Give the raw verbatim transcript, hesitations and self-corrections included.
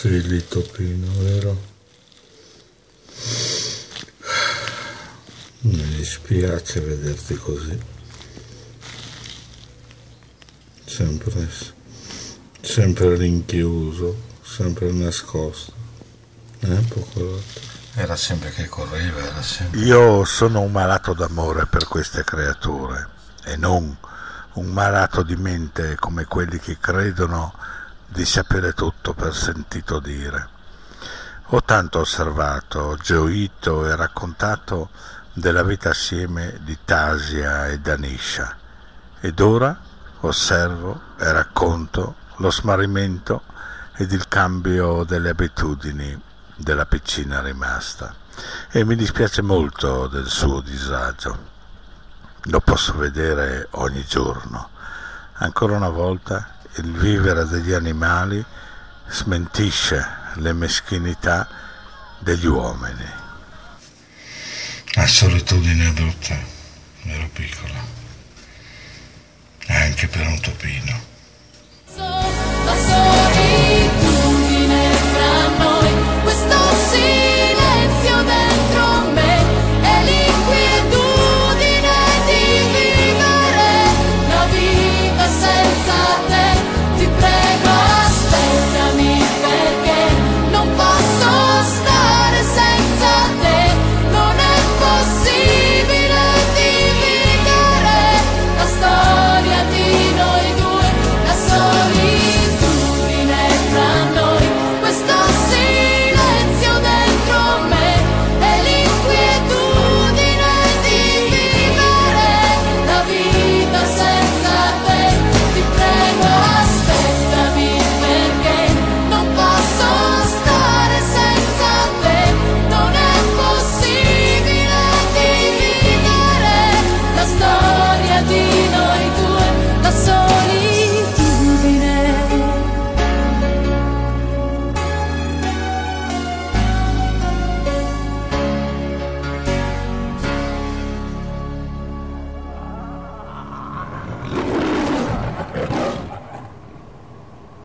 soffrigli, Topino, vero? Mi dispiace vederti così. Sempre, sempre rinchiuso, sempre nascosto. Eh, poco. Era sempre che correva, era sempre... Io sono un malato d'amore per queste creature e non un malato di mente come quelli che credono di sapere tutto per sentito dire. Ho tanto osservato, gioito e raccontato della vita assieme di Tasia e Danisha ed ora osservo e racconto lo smarrimento ed il cambio delle abitudini della piccina rimasta e mi dispiace molto del suo disagio. Lo posso vedere ogni giorno. Ancora una volta il vivere degli animali smentisce le meschinità degli uomini. La solitudine è brutta, ero piccola, anche per un topino.